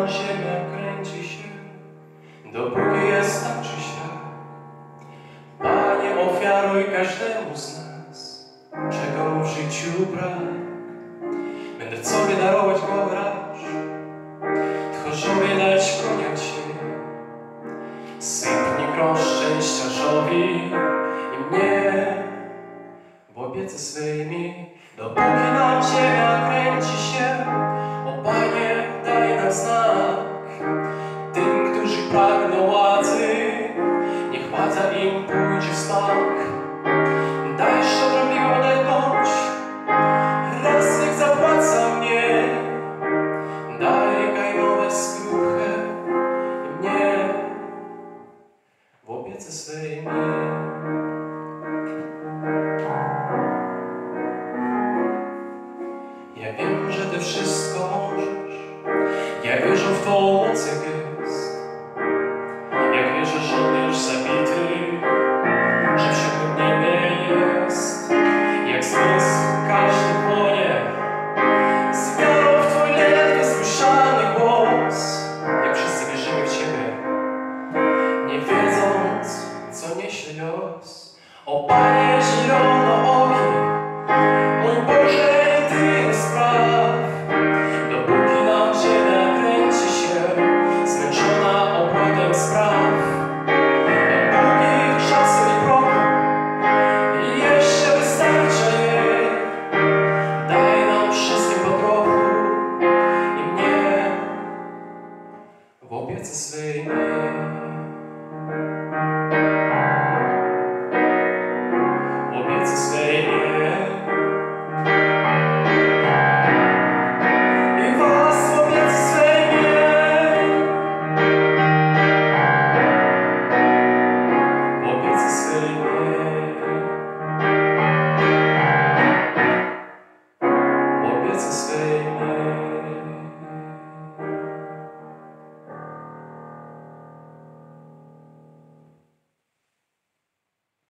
nam ziemia kręci się, dopóki jest tak czy siak. Panie, ofiaruj każdemu z nas, czego mu w życiu brak. Będę w sobie darować go gracz, tchórzowie dać kłaniać się. Sypnij grosz szczęściarzowi i mnie w opiece swymi, dopóki nam ziemia kręci się. O Panie, daj nam znak. Tym, którzy pragną władzy, niech władza im pójdzie w smak. Daj szczodrowego odetchnąć, raz niech zapłaca mnie. Daj kajnowe skruchę i mnie w opiece swymi. Ja wiem, że Ty wszystko możesz. Ja wierzę w Twą moc, jak jest. Jak wierzę, że On już zabity, że w siódmym niebie jest. Jak zmysł każdy płonie z wiarą w Twój ledwie słyszany głos. Jak wszyscy wierzymy w Ciebie, nie wiedząc, co niesie los. O Panie zielonooki, mój Boże,